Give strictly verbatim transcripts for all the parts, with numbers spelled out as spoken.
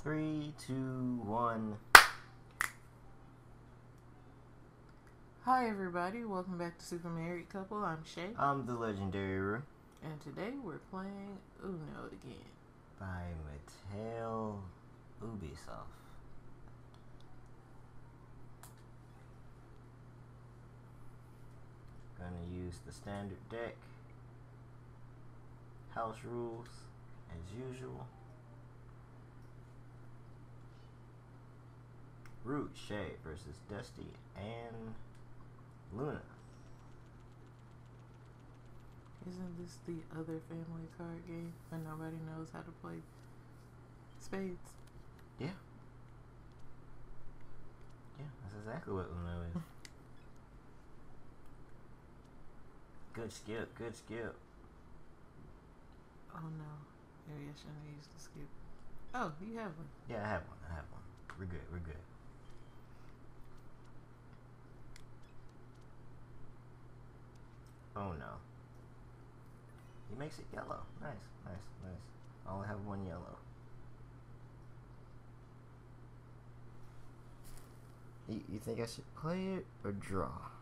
Three, two, one. Hi everybody, welcome back to Super Married Couple. I'm Shay. I'm the legendary Rue. And today we're playing Uno again. By Mattel Ubisoft. Gonna use the standard deck. House rules, as usual. Root, Shay versus Dusty and Luna. Isn't this the other family card game when nobody knows how to play spades? Yeah. Yeah, that's exactly what Uno is. Good skip, good skip. Oh no. Maybe I shouldn't have used the skip. Oh, you have one. Yeah, I have one, I have one. We're good, we're good. Oh no. He makes it yellow. Nice, nice, nice. I only have one yellow. You, you think I should play it or draw?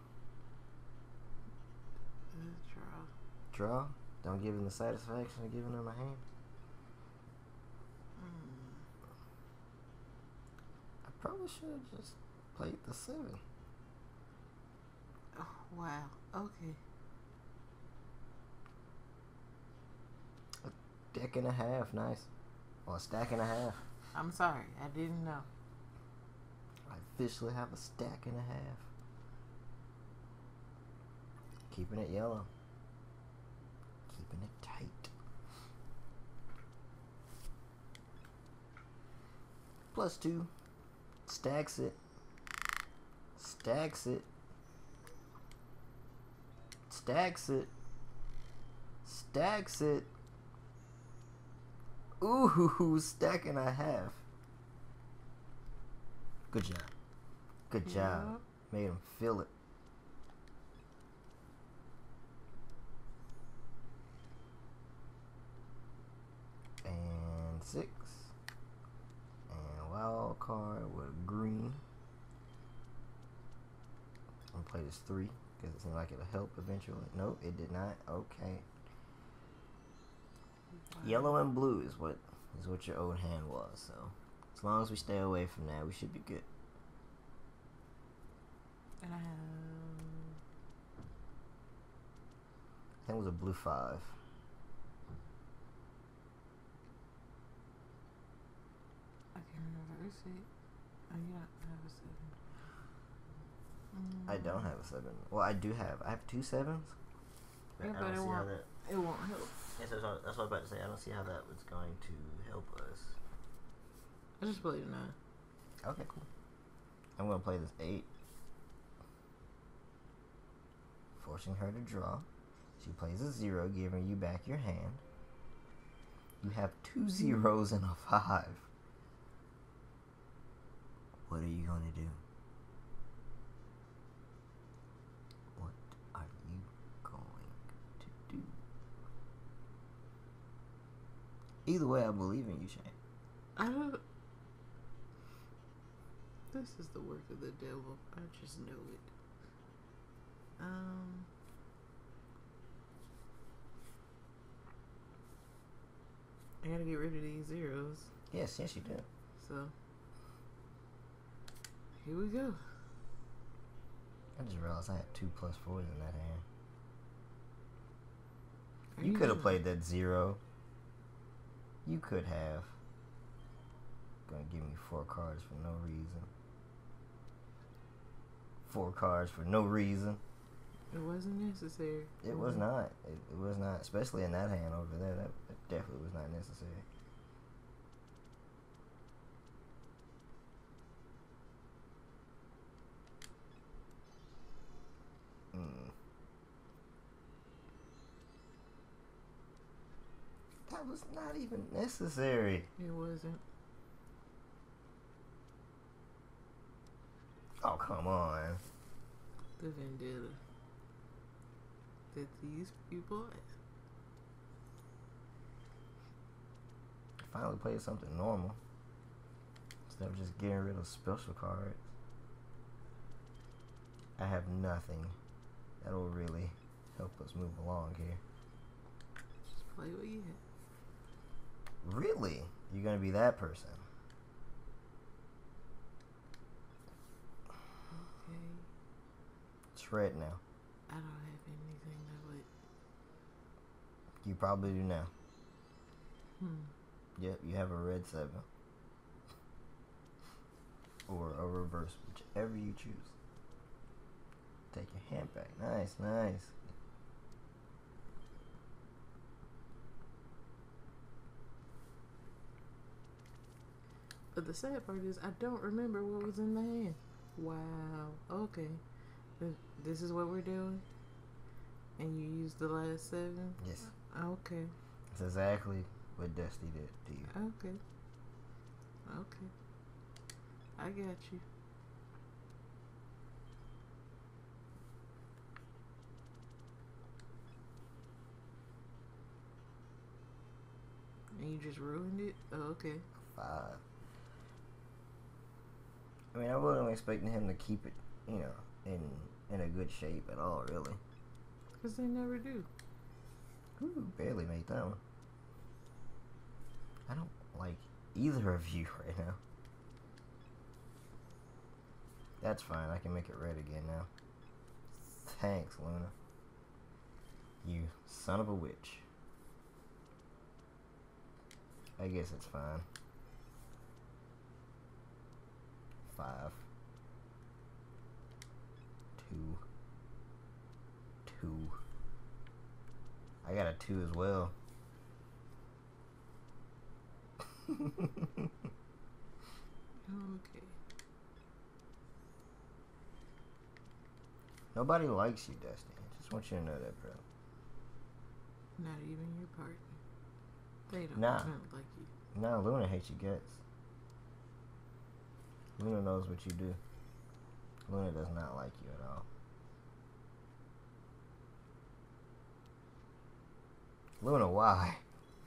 Uh, draw. Draw? Don't give him the satisfaction of giving him a hand? Mm. I probably should have just played the seven. Oh, wow. Okay. A deck and a half, nice. Or a stack and a half. I'm sorry, I didn't know. I officially have a stack and a half. Keeping it yellow. Keeping it tight. Plus two. Stacks it. Stacks it. Stacks it. Stacks it. Ooh, stack and a half. Good job. Good job. Yeah. Made him feel it. And six. And wild card with green. I'm gonna play this three because it seemed like it'll help eventually. Nope, it did not. Okay. Yellow and blue is what is what your old hand was. So as long as we stay away from that, we should be good. And I have. I think it was a blue five. I can reverse it. Oh, you don't have a seven. Mm. I don't have a seven. Well, I do have. I have two sevens. Yeah, I but don't it see how won't. that. It won't help. Yes, that's what, that's what I was about to say. I don't see how that was going to help us. I just played a nine. Okay, cool. I'm gonna play this eight, forcing her to draw. She plays a zero, giving you back your hand. You have two zeros and a five. What are you gonna do? What are you going to do? Either way, I believe in you, Shane. I don't. This is the work of the devil. I just know it. Um. I gotta get rid of these zeros. Yes, yes, you do. So. Here we go. I just realized I had two plus fours in that hand. Are You could have gonna- played that zero. You could have. Gonna give me four cards for no reason. Four cards for no reason. It wasn't necessary. It was not. It, it was not. Especially in that hand over there. That, that definitely was not necessary. Mm. That was not even necessary. It wasn't. Oh, come on. The vendetta that these people have. Finally played something normal. Instead of just getting rid of special cards, I have nothing that'll really help us move along here. Just play what you have. Really? You're gonna be that person? Okay. It's red now. I don't have anything that would. You probably do now. Hmm. Yep, you have a red seven. Or a reverse, whichever you choose. Take your hand back. Nice, nice. But the sad part is, I don't remember what was in the hand. Wow. Okay. This is what we're doing? And you used the last seven? Yes. Okay. That's exactly what Dusty did to you. Okay. Okay. I got you. And you just ruined it? Oh, okay. Five. I mean, I wasn't expecting him to keep it, you know, in in a good shape at all, really. Because they never do. Ooh, barely made that one. I don't like either of you right now. That's fine. I can make it red again now. Thanks, Luna. You son of a witch. I guess it's fine. Five. Two. Two. I got a two as well. Okay. Nobody likes you, Dusty. I just want you to know that, bro. Not even your partner. They don't Nah. like you. Nah, Luna hates you guts. Luna knows what you do. Luna does not like you at all. Luna, why?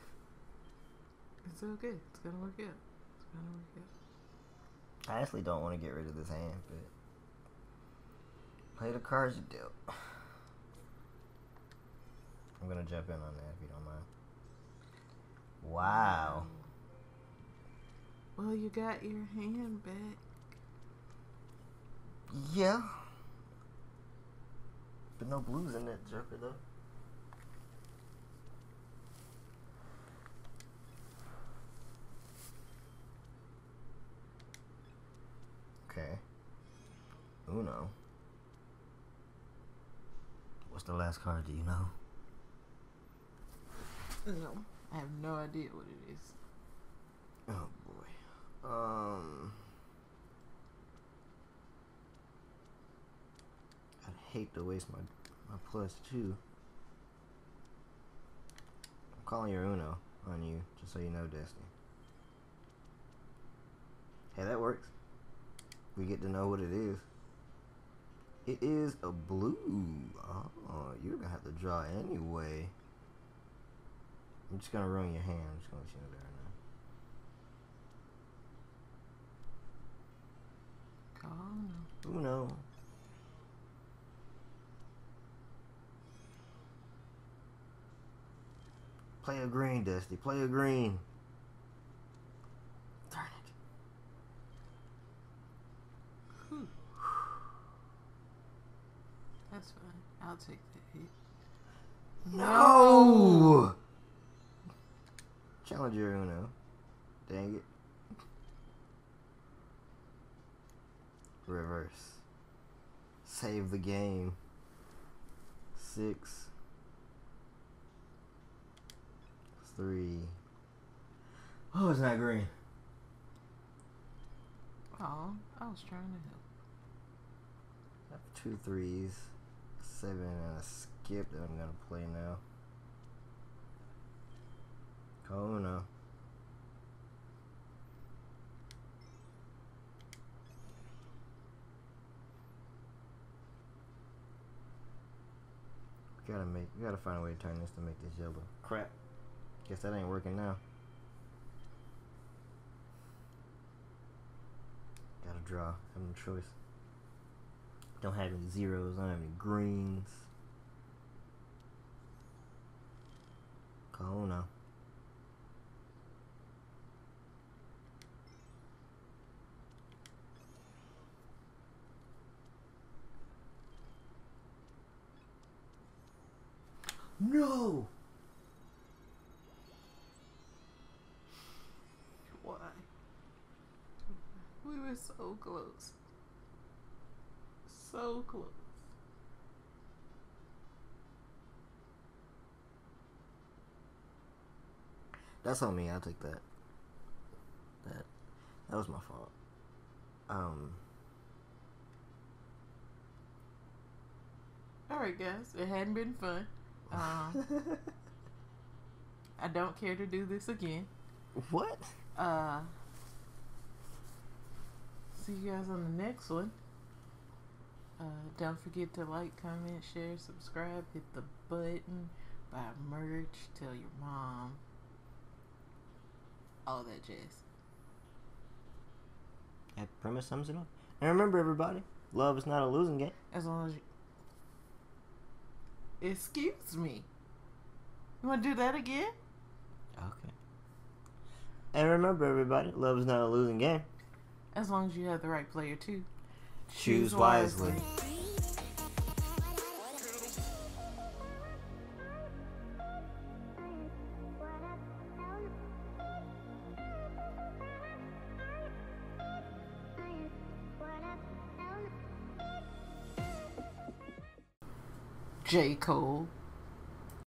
It's okay. It's gonna work out. It's gonna work out. I actually don't want to get rid of this hand, but play the cards you dealt. I'm gonna jump in on that if you don't mind. Wow. Well, you got your hand back. Yeah. But no blues in that joker though. Okay. Uno. What's the last card, do you know? No. I have no idea what it is. Oh boy. Um I'd hate to waste my my plus two. I'm calling your Uno on you, just so you know, Destiny. Hey, that works. We get to know what it is. It is a blue. Oh, you're gonna have to draw anyway. I'm just gonna ruin your hand. I'm just gonna let you know that right now. Oh, no. Uno. Play a green, Dusty. Play a green. Darn it. Whew. That's fine. I'll take that hit. No! Challenger Uno. Dang it. Reverse. Save the game. Six. Three. Oh, it's not green. Oh, I was trying to help. I have two threes. Seven and a skip that I'm gonna play now. Oh no. We gotta make we gotta find a way to turn this to make this yellow. Crap. Guess that ain't working now. gotta draw. I have no choice. Don't have any zeros. Don't have any greens. Oh no. No! Why? We were so close. So close. That's on me. I'll take that. That that was my fault. Um. All right, guys. It hadn't been fun. Um, I don't care to do this again. What? Uh, see you guys on the next one. Uh, don't forget to like, comment, share, subscribe, hit the button, buy merch, tell your mom, all that jazz. That pretty much sums it up. And remember, everybody, love is not a losing game. As long as you... Excuse me. You want to do that again? Okay. And remember, everybody, love is not a losing game. As long as you have the right player, too. Choose wisely. J. Cole.